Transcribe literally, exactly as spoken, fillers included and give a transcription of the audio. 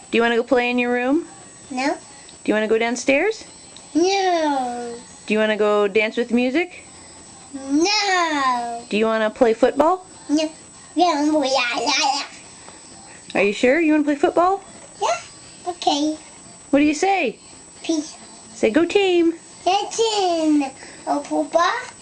Do you want to go play in your room? No. Do you want to go downstairs? No. Do you want to go dance with music? No. Do you want to play football? No. Yeah. Are you sure you want to play football? Yeah. Okay. What do you say? Peace. Say go team. That's in. Oh, Pooball.